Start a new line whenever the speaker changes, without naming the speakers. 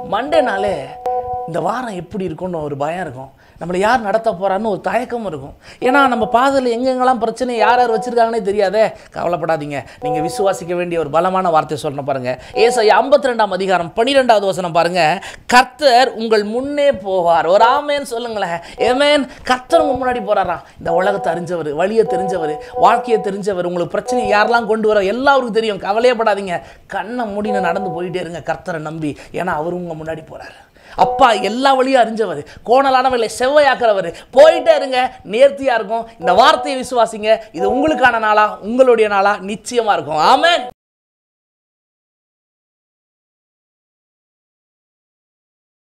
Monday நாளே இந்த வாரம் எப்படி இருக்கும்னு ஒரு பயம் இருக்கும். நம்மளை யார் நடத்த போகிறான்னு ஒரு தயக்கமும் இருக்கும். ஏன்னா நம்ம பாதையில் எங்கெங்கெல்லாம் பிரச்சனை யார் யார் வச்சுருக்காங்கன்னே தெரியாதே. கவலைப்படாதீங்க, நீங்கள் விசுவாசிக்க வேண்டிய ஒரு பலமான வார்த்தை சொல்லணும் பாருங்கள். ஏசாயா 52ஆம் அதிகாரம் 12வது வசனம் பாருங்கள். கர்த்தர் உங்கள் முன்னே போவார். ஒரு ஆமேன்னு சொல்லுங்களேன். ஏமேன். கர்த்தர் உங்கள் முன்னாடி போகிறாராம். இந்த உலகத்தை அறிஞ்சவர், வழியை தெரிஞ்சவர், வாழ்க்கையை தெரிஞ்சவர், உங்களுக்கு பிரச்சனையை யாரெல்லாம் கொண்டு வர எல்லாருக்கும் தெரியும். கவலையப்படாதீங்க, கண்ணை மூடின்னு நடந்து போயிட்டே இருங்க கர்த்தரை நம்பி. ஏன்னா அவர் உங்கள் முன்னாடி போகிறார். அப்பா எல்லா வழியும் அறிஞ்சவர், கோணலானவர்களை செவ்வையாக்குறவர். போயிட்டே இருங்க, நேர்த்தியா இருக்கும். இந்த வார்த்தையை விசுவாசிங்க. இது உங்களுக்கான நாளா, உங்களுடைய நாளா நிச்சயமா இருக்கும். ஆமென்.